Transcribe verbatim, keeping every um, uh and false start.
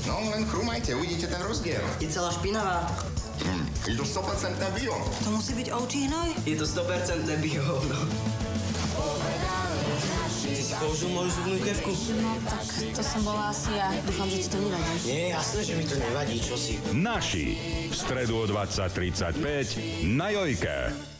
No, len chrumajte, uvidíte ten rozdiel. Je celá špinavá. Hm, je to sto percent bio. To musí byť ovčí hnoj? Je to sto percent bio, no. Ty si použil moju zubnú kevku? No tak to som bola asi ja. Dúfam, že ti to nevadí. Nie, jasné, že mi to nevadí, čo si. Naši. V stredu o dvadsať tridsaťpäť na Jojke.